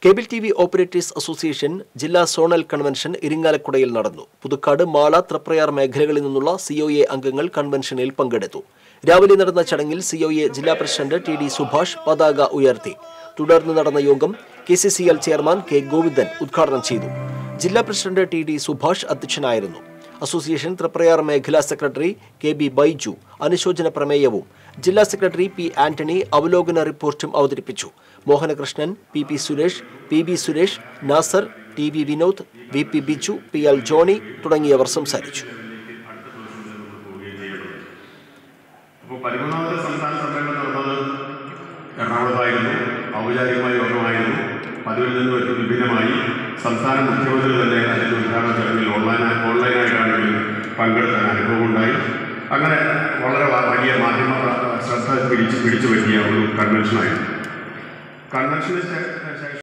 Cable T V operators association ജില്ലാ zonal convention ഇരിങ്ങാലക്കുടയിൽ നടന്നു. പുതുക്കാട്, മാള, തൃപ്രയാർ മേഖലകളിൽ നിന്നുള്ള സിഒഎ അംഗങ്ങൾ കൺവെൻഷനിൽ പങ്കെടുത്തു. രാവിലെ നടന്ന ചടങ്ങിൽ സിഒഎ ജില്ലാ പ്രസിഡന്റ് ടി സുഭാഷ് പതാക ഉയർത്തി. തുടർന്ന് നടന്ന യോഗം KCCL ചെയർമാൻ K ഗോവിന്ദൻ ഉദ്ഘാടനം ചെയ്തു. ജില്ലാ പ്രസിഡന്റ് ടി സുഭാഷ് അധ്യക്ഷനായിരുന്നു. അസോസിയേഷൻ തൃപ്രയാർ മേഖലാ സെക്രട്ടറി KB ബൈജു അനുശോചന പ്രമേയവും ജില്ലാ സെക്രട്ടറി P ആന്റണി അവലോകന റിപ്പോർട്ടും അവതരിപ്പിച്ചു. Mohanakrishnan, PP Suresh, PB Suresh, Nasar, TV Vinod, VP Biju, PL Johny തുടങ്ങിയവർ സംസാരിച്ചു. ഔപചാരികമായ യോഗമായിരുന്നു. പതിവിൽ നിന്ന് വിഭിന്നമായി സംസ്ഥാന മുഖ്യമന്ത്രി തന്നെ അതിൻ്റെ ഉദ്ഘാടന ചടങ്ങിൽ ഓൺലൈനായിട്ടാണെങ്കിലും പങ്കെടുക്കാൻ അനുഭവമുണ്ടായി. അങ്ങനെ വളരെ വലിയ മാധ്യമ ശ്രദ്ധ പിടിച്ചു പറ്റിയ ഒരു കൺവെൻഷനായിരുന്നു. കൺവെൻഷന്